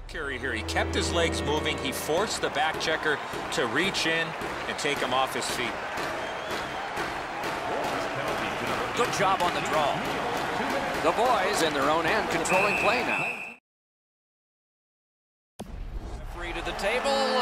Carry here. He kept his legs moving. He forced the back checker to reach in and take him off his feet. Good job on the draw. The boys in their own end controlling play now. Free to the table.